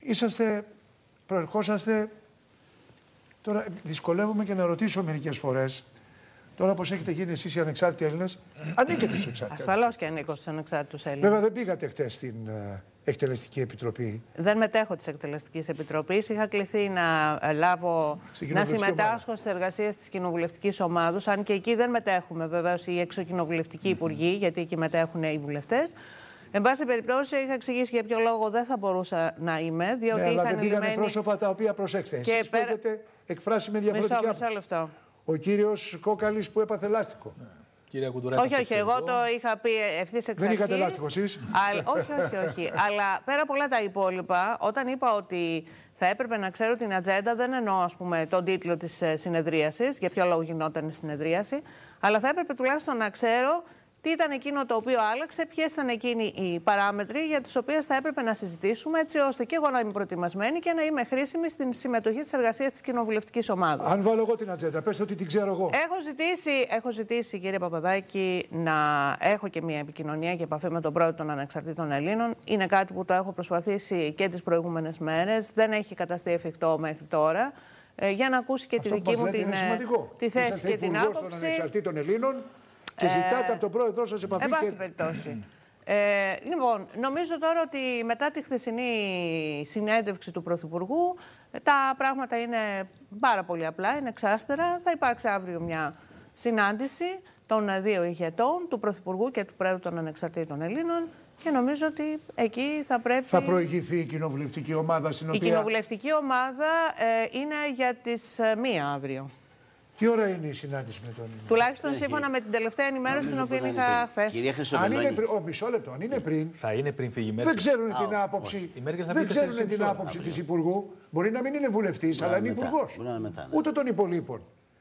προερχόσαστε. Τώρα δυσκολεύομαι και να ρωτήσω μερικές φορές. Τώρα, πώς έχετε γίνει εσείς οι ανεξάρτητοι Έλληνες, ανήκετε στους ανεξάρτητους. Ασφαλώς και ανήκω στους ανεξάρτητους Έλληνες. Βέβαια, δεν πήγατε χτες στην Εκτελεστική Επιτροπή. Δεν μετέχω της Εκτελεστικής Επιτροπής. Είχα κληθεί να συμμετάσχω στις εργασίες της κοινοβουλευτικής ομάδας. Αν και εκεί δεν μετέχουμε βεβαίως οι εξοκοινοβουλευτικοί υπουργοί, γιατί εκεί μετέχουν οι βουλευτές. Εν πάση περιπτώσει, είχα εξηγήσει για ποιο λόγο δεν θα μπορούσα να είμαι, διότι αλλά είχαν δεν πήγανε πρόσωπα τα οποία, προσέξτε, εσείς που έχετε εκφράσει με διαφορετική άποψη. Ο κύριος Κόκαλης που έπαθε λάστιχο. Όχι, εγώ το είχα πει ευθύς εξ αρχής. Δεν είχατε λάστιχο εσείς. Όχι. Αλλά πέρα από όλα τα υπόλοιπα, όταν είπα ότι θα έπρεπε να ξέρω την ατζέντα, δεν εννοώ, ας πούμε, τον τίτλο της συνεδρίασης, για ποιο λόγο γινόταν η συνεδρίαση, αλλά θα έπρεπε τουλάχιστον να ξέρω τι ήταν εκείνο το οποίο άλλαξε, ποιες ήταν εκείνοι οι παράμετροι για τις οποίες θα έπρεπε να συζητήσουμε, έτσι ώστε και εγώ να είμαι προετοιμασμένη και να είμαι χρήσιμη στην συμμετοχή στις εργασίες της κοινοβουλευτικής ομάδας. Αν βάλω εγώ την ατζέντα, πες ότι την ξέρω εγώ. Έχω ζητήσει, κύριε Παπαδάκη, να έχω και μια επικοινωνία και επαφή με τον πρόεδρο των Ανεξαρτήτων Ελλήνων. Είναι κάτι που το έχω προσπαθήσει και τις προηγούμενες μέρες. Δεν έχει καταστεί εφικτό μέχρι τώρα. Για να ακούσει και τη δική μου τη θέση και την άποψη. Των Ανεξαρτήτων Ελλήνων. Και ζητάτε από τον πρόεδρό σας επαφή. Εν πάση περιπτώσει. Λοιπόν, νομίζω τώρα ότι μετά τη χθεσινή συνέντευξη του Πρωθυπουργού τα πράγματα είναι πάρα πολύ απλά, είναι εξάστερα. Θα υπάρξει αύριο μια συνάντηση των δύο ηγετών, του Πρωθυπουργού και του Πρόεδρου των Ανεξαρτήτων Ελλήνων, και νομίζω ότι εκεί θα πρέπει... Θα προηγηθεί η κοινοβουλευτική ομάδα στην οποία... Η κοινοβουλευτική ομάδα είναι για τις 1 αύριο. Τι ώρα είναι η συνάντηση με τον... Τουλάχιστον σύμφωνα με την τελευταία ενημέρωση την οποία είχα χθες. Κυρία Χρυσοβελώνη. Μισό λεπτό, αν είναι πριν. Θα είναι πριν φύγει η Μέρκελ. Δεν ξέρουν την άποψη, την άποψη της Υπουργού. Μπορεί να μην είναι βουλευτής, αλλά είναι υπουργός. Ούτε των υπολείπων.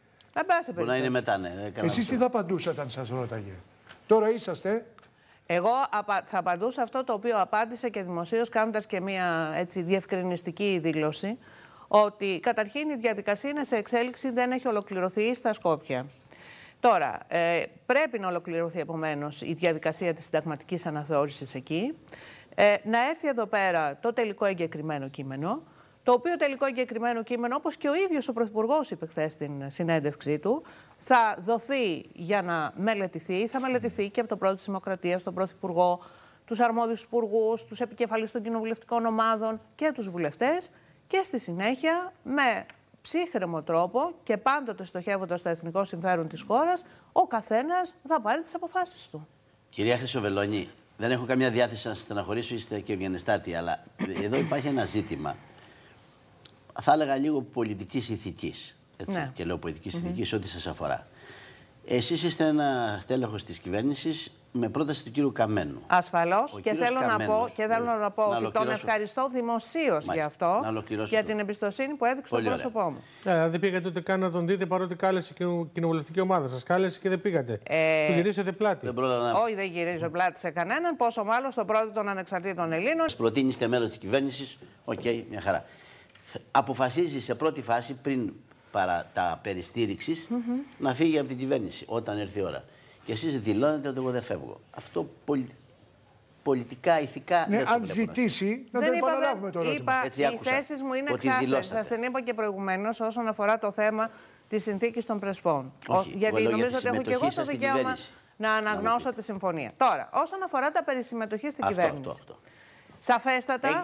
Μπορεί να είναι μετά, ναι. Εσείς τι θα απαντούσατε αν σας ρώταγε? Τώρα είσαστε. Εγώ θα απαντούσα αυτό το οποίο απάντησε και δημοσίως, κάνοντας και μια έτσι διευκρινιστική δήλωση, ότι καταρχήν η διαδικασία είναι σε εξέλιξη, δεν έχει ολοκληρωθεί στα Σκόπια. Τώρα, πρέπει να ολοκληρωθεί επομένως η διαδικασία της συνταγματικής αναθεώρησης εκεί, να έρθει εδώ πέρα το τελικό εγκεκριμένο κείμενο, το οποίο τελικό εγκεκριμένο κείμενο, όπως και ο ίδιος ο Πρωθυπουργός είπε χθες στην συνέντευξή του, θα δοθεί για να μελετηθεί, θα μελετηθεί και από τον Πρόεδρο της Δημοκρατίας, τον Πρωθυπουργό, τους αρμόδιους υπουργούς, τους επικεφαλείς των κοινοβουλευτικών ομάδων και τους βουλευτές, και στη συνέχεια με ψύχρεμο τρόπο και πάντοτε στοχεύοντας το εθνικό συμφέρον της χώρας, ο καθένας θα πάρει τις αποφάσεις του. Κυρία Χρυσοβελώνη, δεν έχω καμία διάθεση να σας στεναχωρήσω, είστε και ευγενεστάτη, αλλά εδώ υπάρχει ένα ζήτημα, θα έλεγα λίγο πολιτικής ηθικής, έτσι, ναι. Και λέω πολιτικής ηθικής ό,τι σας αφορά. Εσείς είστε ένα στέλεχος της κυβέρνησης με πρόταση του κύριου Καμένου. Ασφαλώς, και θέλω να πω ότι τον ευχαριστώ δημοσίως για αυτό, για την εμπιστοσύνη που έδειξε στο πρόσωπό μου. Δεν πήγατε ούτε καν να τον δείτε, παρότι κάλεσε η κοινοβουλευτική ομάδα. Σας κάλεσε και δεν πήγατε. Του γυρίσετε πλάτη. Όχι, δεν γυρίζω πλάτη σε κανέναν, πόσο μάλλον στον πρόεδρο των Ανεξαρτήτων Ελλήνων. Προτείνεστε μέλος της κυβέρνησης, μια χαρά. Αποφασίζει σε πρώτη φάση, πριν παρά τα περιστήριξης, να φύγει από την κυβέρνηση όταν έρθει η ώρα. Και εσείς δηλώνετε ότι εγώ δεν φεύγω. Αυτό πολιτικά, ηθικά. Ναι, αν ζητήσει, να το επαναλάβουμε το ερώτημα. Οι θέσεις μου είναι ξάστερες. Σας την είπα και προηγουμένως όσον αφορά το θέμα της συνθήκης των Πρεσπών. Γιατί νομίζω ότι έχω και εγώ το δικαίωμα να αναγνώσω τη συμφωνία. Τώρα, όσον αφορά τα περί συμμετοχής στην κυβέρνηση. Σαφέστατα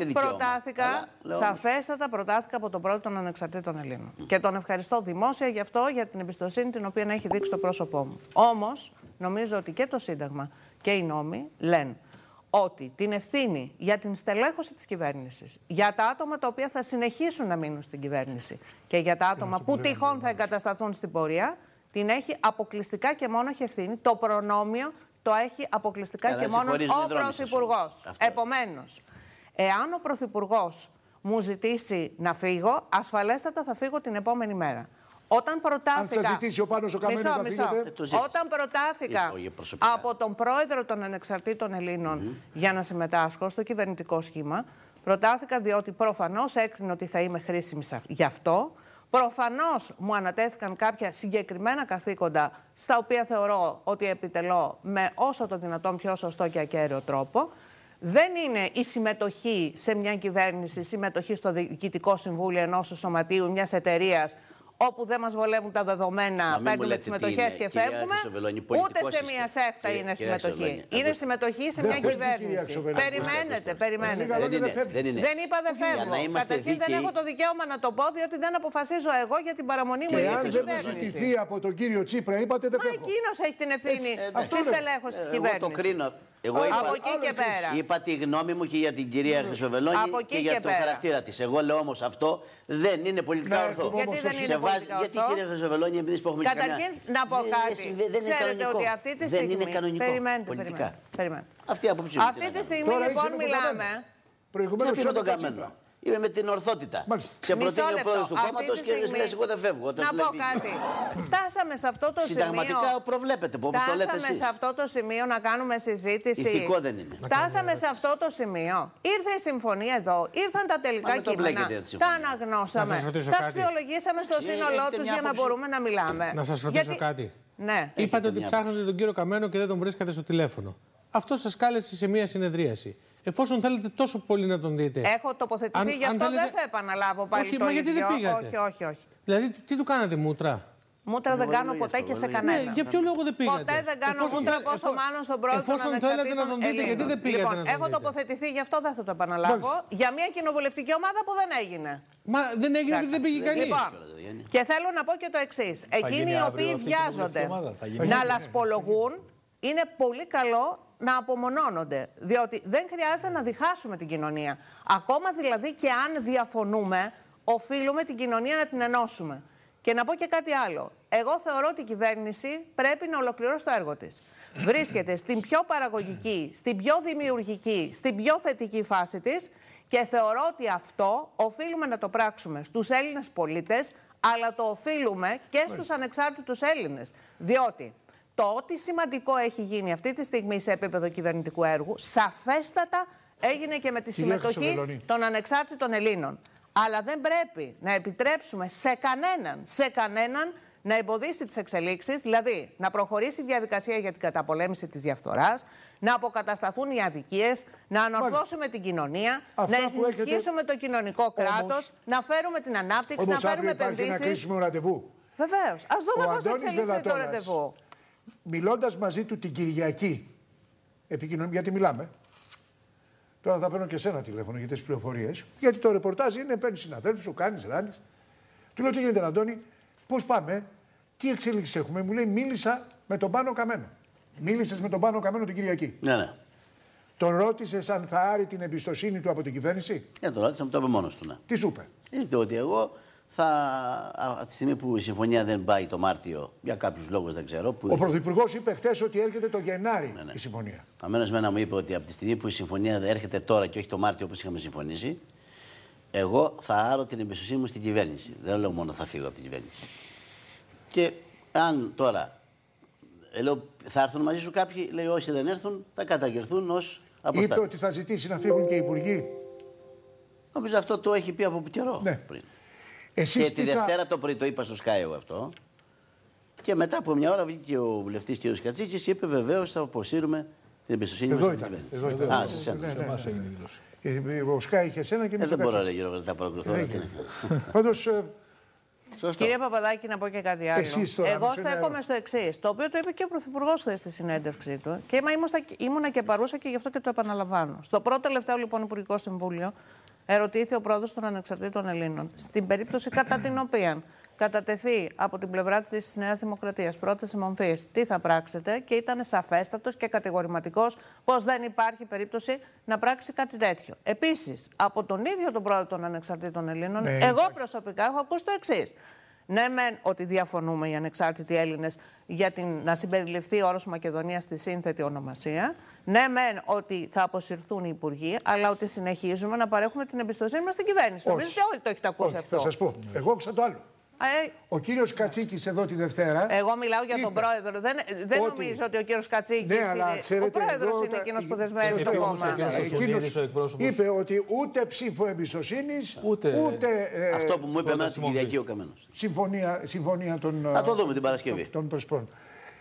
προτάθηκα από τον πρόεδρο των Ανεξαρτήτων Ελλήνων. Και τον ευχαριστώ δημόσια γι' αυτό, για την εμπιστοσύνη την οποία έχει δείξει στο πρόσωπό μου. Όμως, νομίζω ότι και το Σύνταγμα και οι νόμοι λένε ότι την ευθύνη για την στελέχωση της κυβέρνησης, για τα άτομα τα οποία θα συνεχίσουν να μείνουν στην κυβέρνηση και για τα άτομα που τυχόν θα εγκατασταθούν στην πορεία, την έχει αποκλειστικά και μόνο ευθύνη. Το προνόμιο το έχει αποκλειστικά και μόνο ο Πρωθυπουργός. Επομένως, εάν ο Πρωθυπουργός μου ζητήσει να φύγω, ασφαλέστατα θα φύγω την επόμενη μέρα. Όταν προτάθηκα... Αν σας ζητήσει ο Πάνος ο Καμένος να φύγετε... Όταν προτάθηκα από τον πρόεδρο των Ανεξαρτήτων Ελλήνων για να συμμετάσχω στο κυβερνητικό σχήμα, προτάθηκα διότι προφανώς έκρινε ότι θα είμαι χρήσιμη γι' αυτό. Προφανώς μου ανατέθηκαν κάποια συγκεκριμένα καθήκοντα, στα οποία θεωρώ ότι επιτελώ με όσο το δυνατόν πιο σωστό και ακέραιο τρόπο. Δεν είναι η συμμετοχή σε μια κυβέρνηση, συμμετοχή στο διοικητικό συμβούλιο ενός σωματείου, μιας εταιρείας, όπου δεν μας βολεύουν τα δεδομένα, παίρνουμε τις συμμετοχές και φεύγουμε. Ούτε σε μια σέκτα είναι συμμετοχή. Είναι συμμετοχή σε μια κυβέρνηση. Περιμένετε. Δεν είπα δεν φεύγω. Καταρχήν δεν έχω το δικαίωμα να το πω, διότι δεν αποφασίζω εγώ για την παραμονή μου στην κυβέρνηση. Και αν δεν ζητηθεί από τον κύριο Τσίπρα, είπατε δεν φεύγω. Μα εκείνος έχει την ευθύνη της τελέχος της κυβέρνησης. Εγώ από εκεί και πέρα. Είπα τη γνώμη μου και για την κυρία Χρυσοβελώνη και για τον χαρακτήρα της. Εγώ λέω όμως αυτό δεν είναι πολιτικά ορθό. Γιατί δεν είναι πολιτικά ορθό. Γιατί κυρία Χρυσοβελώνη, εμείς που έχουμε καταρχήν να πω κάτι. Ξέρετε ότι αυτή τη στιγμή. Δεν είναι κανονικό. Περιμένετε. Αυτή η άποψη. Αυτή τη στιγμή λοιπόν μιλάμε. Προηγουμένως με τον καμένο. Είμαι με την ορθότητα. Μάλιστα. Σε προτείνει ο πρόεδρος του κόμματος και λες εγώ δεν φεύγω. Να πω κάτι. Φτάσαμε σε αυτό το σημείο. Συνταγματικά προβλέπετε, όπως το λέτε εσείς. Φτάσαμε σε αυτό το σημείο να κάνουμε συζήτηση. Ηθικό δεν είναι. Φτάσαμε σε αυτό το σημείο. Ήρθε η συμφωνία εδώ. Ήρθαν τα τελικά κείμενα. Τα αναγνώσαμε. Τα αξιολογήσαμε στο σύνολό τους για να μπορούμε να μιλάμε. Να σας ρωτήσω κάτι. Ναι. Είπατε ότι ψάχνατε τον κύριο Καμένο και δεν τον βρίσκατε στο τηλέφωνο. Αυτό σας κάλεσε σε μία συνεδρίαση. Εφόσον θέλετε τόσο πολύ να τον δείτε. Έχω τοποθετηθεί, γι' αυτό δεν θα επαναλάβω πάλι όχι, το μα ίδιο. Γιατί δεν πήγατε. Όχι. Δηλαδή, τι του κάνατε, μούτρα. Μούτρα δεν κάνω ποτέ και σε κανένα. Για ποιο λόγο δεν πήγατε. Ποτέ δεν κάνω μούτρα, πόσο μάλλον στον πρόεδρο των Εφόσον θέλετε να τον δείτε, γιατί δεν πήγατε. Λοιπόν, έχω τοποθετηθεί, γι' αυτό δεν θα το επαναλάβω. Για μια κοινοβουλευτική ομάδα που δεν έγινε. Μα δεν έγινε γιατί δεν πήγε κανείς. Λοιπόν, και θέλω να πω και το εξής. Εκείνοι οι οποίοι βιάζονται να λασπολογούν, είναι πολύ καλό να απομονώνονται, διότι δεν χρειάζεται να διχάσουμε την κοινωνία. Ακόμα δηλαδή και αν διαφωνούμε, οφείλουμε την κοινωνία να την ενώσουμε. Και να πω και κάτι άλλο. Εγώ θεωρώ ότι η κυβέρνηση πρέπει να ολοκληρώσει το έργο της. Βρίσκεται στην πιο παραγωγική, στην πιο δημιουργική, στην πιο θετική φάση της και θεωρώ ότι αυτό οφείλουμε να το πράξουμε στους Έλληνες πολίτες, αλλά το οφείλουμε και στους ανεξάρτητους Έλληνες. Διότι το ότι σημαντικό έχει γίνει αυτή τη στιγμή σε επίπεδο κυβερνητικού έργου, σαφέστατα έγινε και με τη συμμετοχή των ανεξάρτητων Ελλήνων. Αλλά δεν πρέπει να επιτρέψουμε σε κανέναν να εμποδίσει τις εξελίξεις, δηλαδή να προχωρήσει η διαδικασία για την καταπολέμηση της διαφθοράς, να αποκατασταθούν οι αδικίες, να ανορθώσουμε την κοινωνία, να ενισχύσουμε το κοινωνικό κράτος, να φέρουμε την ανάπτυξη, να φέρουμε επενδύσεις. Να κλείσουμε ραντεβού. Βεβαίως. Ας δούμε πώς θα εξελιχθεί το ραντεβού. Μιλώντας μαζί του την Κυριακή, γιατί μιλάμε. Τώρα θα παίρνω και εσένα τηλέφωνο για τις πληροφορίες. Γιατί το ρεπορτάζ είναι: παίρνει συναδέλφους, σου κάνεις, ράνεις. Του λέω: τι γίνεται, Αντώνη, πώς πάμε, τι εξέλιξη έχουμε. Μου λέει: μίλησα με τον Πάνο Καμένο. Μίλησες με τον Πάνο Καμένο την Κυριακή. Ναι. Τον ρώτησες αν θα άρει την εμπιστοσύνη του από την κυβέρνηση. Τον ρώτησα, μου το είπε μόνος του. Ναι. Τι σου είπε. Είπε ότι εγώ από τη στιγμή που η συμφωνία δεν πάει το Μάρτιο, για κάποιους λόγους δεν ξέρω. Ο Πρωθυπουργός είπε χτες ότι έρχεται το Γενάρη η συμφωνία. Αμένως μένα μου είπε ότι από τη στιγμή που η συμφωνία έρχεται τώρα και όχι το Μάρτιο όπως είχαμε συμφωνήσει, εγώ θα άρω την εμπιστοσύνη μου στην κυβέρνηση. Δεν λέω μόνο θα φύγω από την κυβέρνηση. Και αν τώρα λέω, θα έρθουν μαζί σου κάποιοι, λέει όσοι δεν έρθουν, θα καταγγελθούν ως αποστάτες. Είπε ότι θα ζητήσει να φύγουν και οι υπουργοί. Νομίζω αυτό το έχει πει από καιρό πριν. Και τη Δευτέρα το πρωί το είπα στο Sky εγώ αυτό. Και μετά από μια ώρα βγήκε ο βουλευτής κ. Κατσίκης και είπε βεβαίως θα αποσύρουμε την εμπιστοσύνη μας στην κυβέρνηση. Α, σε εσένα. Σε εμάς έγινε η δήλωση. Ο Sky είχε εσένα και εμείς δεν μπορώ να τα παρακολουθώ. Πάντως. Κύριε Παπαδάκη, να πω και κάτι άλλο. Εγώ στέκομαι στο εξής, το οποίο το είπε και ο Πρωθυπουργός χθες στη συνέντευξή του και ήμουνα και παρούσα και γι' αυτό και το επαναλαμβάνω. Στο πρώτο τελευταίο λοιπόν Υπουργικό Συμβούλιο ερωτήθη ο πρόεδρος των Ανεξαρτήτων Ελλήνων στην περίπτωση κατά την οποία κατατεθεί από την πλευρά της Νέας Δημοκρατίας πρόταση μορφής τι θα πράξετε και ήταν σαφέστατος και κατηγορηματικός πως δεν υπάρχει περίπτωση να πράξει κάτι τέτοιο. Επίσης, από τον ίδιο τον πρόεδρο των Ανεξαρτήτων Ελλήνων, εγώ προσωπικά έχω ακούσει το εξής. Ναι, μεν ότι διαφωνούμε οι ανεξάρτητοι Έλληνες για να συμπεριληφθεί ο όρος Μακεδονία στη σύνθετη ονομασία. Ναι, μεν ότι θα αποσυρθούν οι υπουργοί, αλλά ότι συνεχίζουμε να παρέχουμε την εμπιστοσύνη μας στην κυβέρνηση. Νομίζω ότι όλοι το έχετε ακούσει αυτό. Θα σας πω. Εγώ άκουσα το άλλο. Ο κύριος Κατσίκης εδώ τη Δευτέρα. Εγώ μιλάω για τον πρόεδρο. Δεν νομίζω ότι ο κύριος Κατσίκης είναι. Ο πρόεδρος είναι εκείνος που δεσμεύει το κόμμα. Είπε ότι ούτε ψήφο εμπιστοσύνης, ούτε. Αυτό που μου είπε εμένα την Κυριακή ο Καμένος. Συμφωνία των. Θα το δούμε την Παρασκευή. Των Πρεσπών.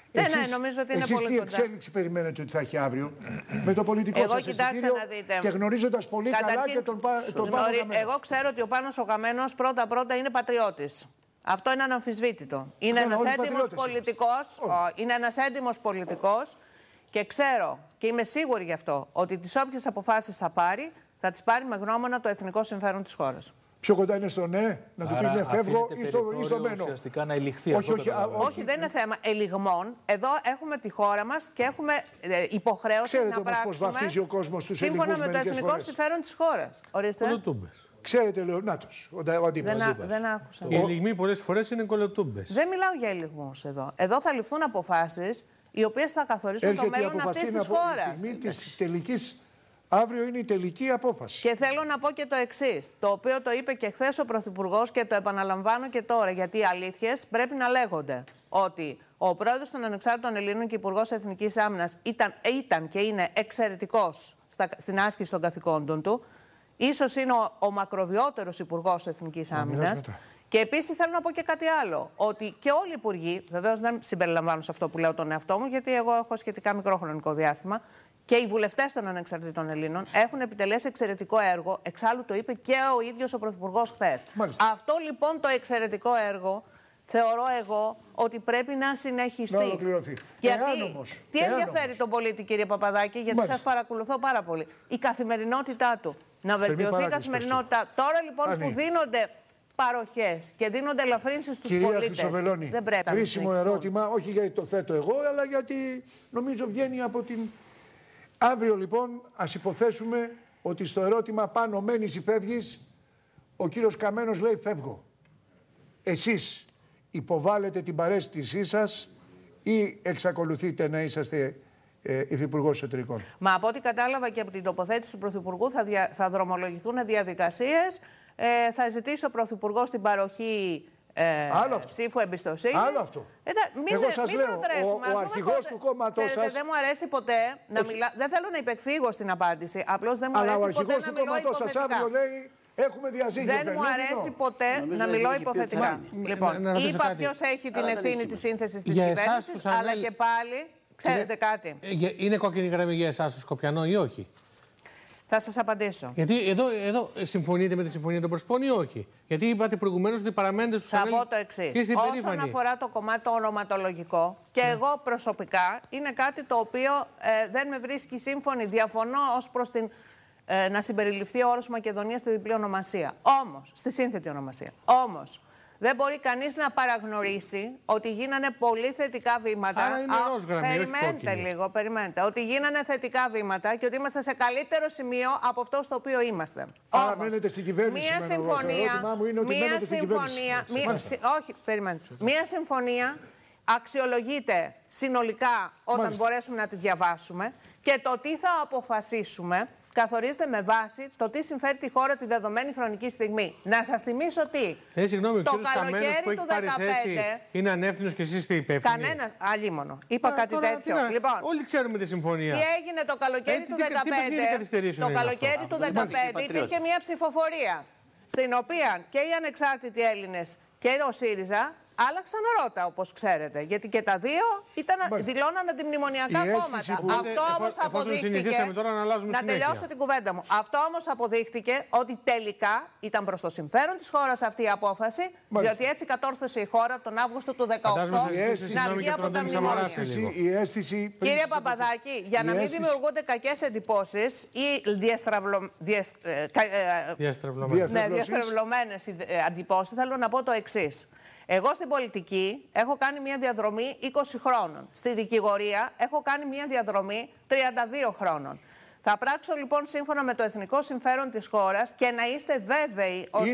Ναι, νομίζω ότι είναι εσείς πολύ τι κοντά. εξέλιξη περιμένετε ότι θα έχει αύριο με το πολιτικό σας εισιτήριο και γνωρίζοντας πολύ καλά και τον Πάνο Καμένο? Εγώ ξέρω ότι ο Πάνος ο Καμένος πρώτα-πρώτα είναι πατριώτης. Αυτό είναι αναμφισβήτητο. Είναι ένας έντιμος πολιτικός. Είναι ένας έντιμος πολιτικός και ξέρω και είμαι σίγουρη γι' αυτό ότι τις όποιες αποφάσεις θα πάρει, θα τις πάρει με γνώμονα το εθνικό συμφέρον της χώρας. Πιο κοντά είναι στο ναι, να του πει ναι, φεύγω ή στο μένω. Ουσιαστικά να ελιχθεί όχι, δεν είναι θέμα ελιγμών. Εδώ έχουμε τη χώρα μας και έχουμε υποχρέωση να πράξουμε πώς βαφτίζει ο κόσμος τους σύμφωνα με το εθνικό συμφέρον της χώρας. Ορίστε. Κολοτούμπες. Ξέρετε, Λεωνάτος, ο αντίπαλος. Δεν άκουσα. Οι ελιγμοί πολλές φορές είναι κολοτούμπες. Δεν μιλάω για ελιγμούς εδώ. Εδώ θα ληφθούν αποφάσεις οι οποίες θα καθορίσουν το μέλλον αυτής της χώρας. Η στιγμή της τελικής. Αύριο είναι η τελική απόφαση. Και θέλω να πω και το εξής, το οποίο το είπε και χθες ο Πρωθυπουργός και το επαναλαμβάνω και τώρα, γιατί οι αλήθειες πρέπει να λέγονται. Ότι ο πρόεδρος των Ανεξάρτητων Ελλήνων και Υπουργός Εθνικής Άμυνας ήταν και είναι εξαιρετικός στην άσκηση των καθηκόντων του. Ίσως είναι ο μακροβιότερος Υπουργός Εθνικής Άμυνας. Και επίσης θέλω να πω και κάτι άλλο. Ότι και όλοι οι υπουργοί, βεβαίως δεν συμπεριλαμβάνω σε αυτό που λέω τον εαυτό μου, γιατί εγώ έχω σχετικά μικρό χρονικό διάστημα. Και οι βουλευτές των Ανεξαρτήτων Ελλήνων έχουν επιτελέσει εξαιρετικό έργο. Εξάλλου το είπε και ο ίδιος ο Πρωθυπουργός χθες. Αυτό λοιπόν το εξαιρετικό έργο θεωρώ εγώ ότι πρέπει να συνεχιστεί. Να ολοκληρωθεί. Γιατί τι ενδιαφέρει τον πολίτη, κύριε Παπαδάκη, γιατί σας παρακολουθώ πάρα πολύ. Η καθημερινότητά του. Να βελτιωθεί η καθημερινότητα. Τώρα λοιπόν που δίνονται παροχές και δίνονται ελαφρύνσεις στους πολίτες. Δεν πρέπει να χρήσιμο ερώτημα, όχι γιατί το θέτω εγώ, αλλά γιατί νομίζω βγαίνει από την. Αύριο λοιπόν ας υποθέσουμε ότι στο ερώτημα πάνω μένεις ή φεύγεις, ο κύριος Καμένος λέει φεύγω. Εσείς υποβάλλετε την παρέστησή σας ή εξακολουθείτε να είσαστε υφυπουργός εσωτερικών? Μα από ό,τι κατάλαβα και από την τοποθέτηση του Πρωθυπουργού θα δρομολογηθούν διαδικασίες. Θα ζητήσει ο Πρωθυπουργός την παροχή ψήφου εμπιστοσύνη. Άλλο αυτό. Εγώ σας λέω, ο αρχηγός του κόμματός σας. Δεν μου αρέσει ποτέ να μιλάω. Δεν θέλω να υπεκφύγω στην απάντηση. Απλώς δεν μου αρέσει ποτέ να μιλάω υποθετικά. Αύριο λέει, έχουμε διαζύγιο. Δεν μου αρέσει ποτέ να μιλάω υποθετικά. Λοιπόν, είπα ποιος έχει την ευθύνη της σύνθεσης της κυβέρνησης, αλλά και πάλι ξέρετε κάτι. Είναι κόκκινη γραμμή για εσάς στο Σκοπιανό ή όχι? Θα σας απαντήσω. Γιατί εδώ συμφωνείτε με τη συμφωνία των Πρεσπών ή όχι? Γιατί είπατε προηγουμένως ότι παραμένετε στους ανέλους. Θα πω το εξής. Όσον αφορά το κομμάτι το ονοματολογικό, και εγώ προσωπικά είναι κάτι το οποίο δεν με βρίσκει σύμφωνη. Διαφωνώ ως προς την να συμπεριληφθεί ο όρος Μακεδονία στη διπλή ονομασία. Όμως, στη σύνθετη ονομασία. Όμως, δεν μπορεί κανείς να παραγνωρίσει ότι γίνανε πολύ θετικά βήματα. Άρα είναι ροζ-γραμμή, περιμένετε λίγο, περιμένετε. Ότι γίνανε θετικά βήματα και ότι είμαστε σε καλύτερο σημείο από αυτό στο οποίο είμαστε. Άρα μένετε στην κυβέρνηση. Μία συμφωνία. Όχι, περιμένετε. Μία συμφωνία αξιολογείται συνολικά όταν μπορέσουμε να τη διαβάσουμε και το τι θα αποφασίσουμε καθορίζεται με βάση το τι συμφέρει τη χώρα τη δεδομένη χρονική στιγμή. Να σας θυμίσω ότι συγγνώμη, το καλοκαίρι του 2015 είναι ανεύθυνος και εσείς είστε υπεύθυνοι. Κανένα, αλίμονο. Είπα κάτι τέτοιο. Λοιπόν, όλοι ξέρουμε τη συμφωνία. Τι έγινε το καλοκαίρι του 2015. Το καλοκαίρι του 2015 υπήρχε μια ψηφοφορία στην οποία και οι ανεξάρτητοι Έλληνες και ο ΣΥΡΙΖΑ άλλαξαν ρότα, όπως ξέρετε. Γιατί και τα δύο δηλώναν αντιμνημονιακά κόμματα. Αυτό όμως αποδείχτηκε. Τώρα να τελειώσω την κουβέντα μου. Αυτό όμως αποδείχτηκε ότι τελικά ήταν προς το συμφέρον της χώρας αυτή η απόφαση, διότι έτσι κατόρθωσε η χώρα τον Αύγουστο του 2018 να βγει από τα μνημόνια. Κύριε Παπαδάκη, για να μην δημιουργούνται κακές εντυπώσεις ή διαστρεβλωμένες εντυπώσεις, θέλω να πω το εξής. Εγώ στην πολιτική έχω κάνει μια διαδρομή 20 χρόνων. Στη δικηγορία έχω κάνει μια διαδρομή 32 χρόνων. Θα πράξω λοιπόν σύμφωνα με το εθνικό συμφέρον της χώρας και να είστε βέβαιοι ότι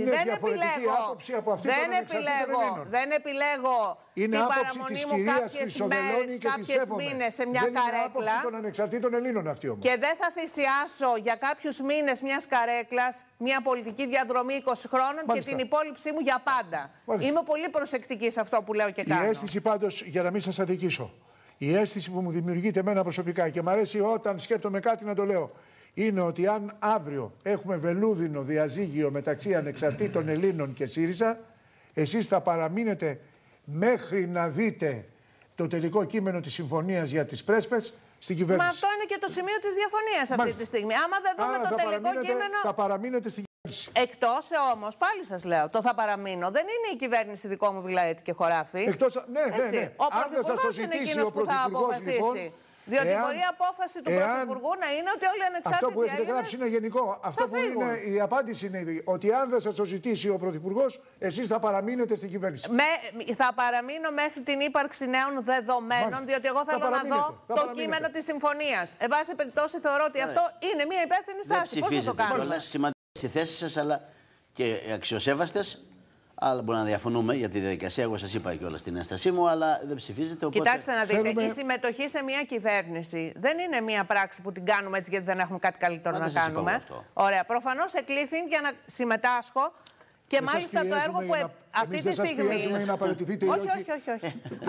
δεν επιλέγω την παραμονή μου κάποιες μέρες, κάποιες μήνες σε μια καρέκλα. Των ανεξαρτήτων Ελλήνων αυτή όμως. Και δεν θα θυσιάσω για κάποιους μήνες μιας καρέκλας μια πολιτική διαδρομή 20 χρόνων και την υπόλοιψή μου για πάντα. Είμαι πολύ προσεκτική σε αυτό που λέω και κάνω. Η αίσθηση πάντως, για να μην σας αδικήσω, η αίσθηση που μου δημιουργείται εμένα προσωπικά και μου αρέσει όταν σκέπτομαι κάτι να το λέω, είναι ότι αν αύριο έχουμε βελούδινο διαζύγιο μεταξύ ανεξαρτήτων Ελλήνων και ΣΥΡΙΖΑ, εσείς θα παραμείνετε μέχρι να δείτε το τελικό κείμενο της συμφωνίας για τις πρέσπες στην κυβέρνηση. Μα αυτό είναι και το σημείο της διαφωνίας αυτή τη στιγμή. Άμα δεν δούμε το τελικό κείμενο. Θα παραμείνετε στην κυβέρνηση. Εκτός όμως, πάλι σας λέω, το θα παραμείνω. Δεν είναι η κυβέρνηση δικό μου βιλαέτη και χωράφι. Ναι. Ο Πρωθυπουργός είναι εκείνος που θα αποφασίσει. Λοιπόν, διότι μπορεί η απόφαση του Πρωθυπουργού να είναι ότι όλοι οι ανεξάρτητοι. Αυτό που έχετε γράψει είναι γενικό. Αυτό που είναι η απάντηση είναι ότι αν δεν σας το ζητήσει ο Πρωθυπουργός, εσείς θα παραμείνετε στην κυβέρνηση. Θα παραμείνω μέχρι την ύπαρξη νέων δεδομένων, Μάλιστα. διότι εγώ θέλω να δω το κείμενο της συμφωνίας. Εν πάση περιπτώσει, θεωρώ ότι αυτό είναι μια υπεύθυνη στάση. Πώς θα το κάνουμε? Σημαντικές οι θέσεις σας, αλλά και αξιοσέβαστες. Αλλά μπορούμε να διαφωνούμε για τη διαδικασία. Εγώ σας είπα κιόλας την ένστασή μου, αλλά δεν ψηφίζετε. Οπότε... Κοιτάξτε να δείτε, η συμμετοχή σε μια κυβέρνηση δεν είναι μια πράξη που την κάνουμε έτσι γιατί δεν έχουμε κάτι καλύτερο να κάνουμε. Ωραία. Προφανώς εκλήθη για να συμμετάσχω. Και μάλιστα το έργο που αυτή τη στιγμή. Όχι.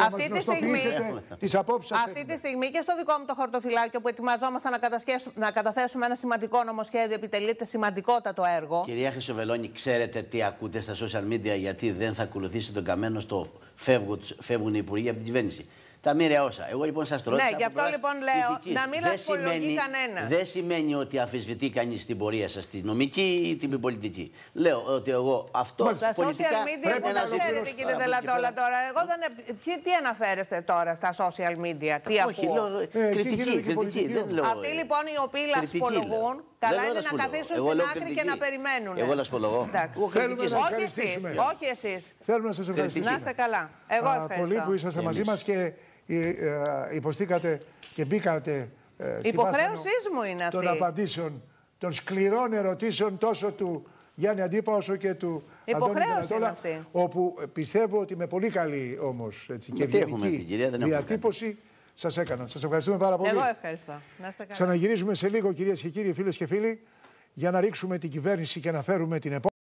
Αυτή τη στιγμή και στο δικό μου το χαρτοφυλάκιο που ετοιμαζόμαστε να καταθέσουμε ένα σημαντικό νομοσχέδιο, επιτελείται σημαντικότατο έργο. Κυρία Χρυσοβελώνη, ξέρετε τι ακούτε στα social media, γιατί δεν θα ακολουθήσει τον καμένο στο φεύγουν οι υπουργοί από την κυβέρνηση? Τα μοίρια όσα. Εγώ λοιπόν σας το ρώτησα. Ναι, γι' αυτό λοιπόν λέω να μην ασπολογεί κανένα. Δεν σημαίνει ότι αμφισβητεί κανείς την πορεία σας, τη νομική ή την πολιτική. Λέω ότι εγώ αυτό στα πολιτικά. Social media που δεν ξέρετε, κύριε Δελατόλα, τώρα. Εγώ δεν. Τι αναφέρεστε τώρα στα social media, τι ακούω? Κριτική. Αυτοί λοιπόν οι οποίοι λασπολογούν, καλά είναι να καθίσουν στην άκρη και να περιμένουν. Εγώ λασπολογώ. Όχι εσείς. Θέλουμε να σας ευχαριστήσουμε. Να είστε καλά. Εγώ ευχαριστώ. Πολύ που είσαστε μαζί μας και υποστήκατε και μπήκατε υποχρέωσή μου είναι αυτή. Των απαντήσεων, των σκληρών ερωτήσεων τόσο του Γιάννη Αντίπα όσο και του Αντώνη Δελατόλα, όπου πιστεύω ότι με πολύ καλή όμως και ευγενική διατύπωση σας έκαναν. Σας ευχαριστούμε πάρα πολύ. Εγώ ευχαριστώ. Να είστε καλά. Ξαναγυρίζουμε σε λίγο, κυρίες και κύριοι, φίλες και φίλοι, για να ρίξουμε την κυβέρνηση και να φέρουμε την επόμενη.